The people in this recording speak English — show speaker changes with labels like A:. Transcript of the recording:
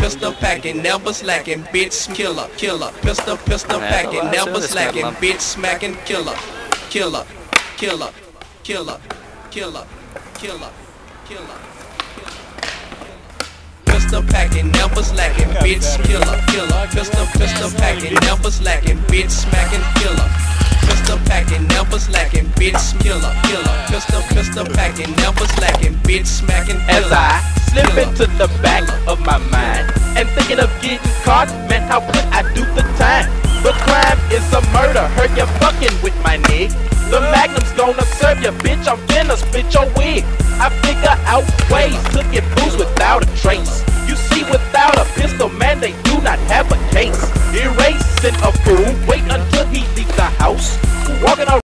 A: pistol packing, never slacking, bitch killer, killer. Pistol packing, never slacking, bitch smacking, killer, killer, killer, killer, killer, killer, killer. Pistol packing, never slacking, bitch killer, killer. Pistol packing, never slacking, bitch smacking, killer. Pistol packing, never slacking, bitch killer, killer. Pistol packing, never slacking, bitch smacking, killer.
B: As I slip into the back of my mind and thinking of getting caught, man, how could I do the time? But crime is a murder, heard you fucking with my nigga. The Magnum's gonna serve you, bitch, I'm finna split your wig. I figure out ways to get booze without a trace. You see, without a pistol, man, they do not have a case. Erasing a fool, wait until he leaves the house. Walking around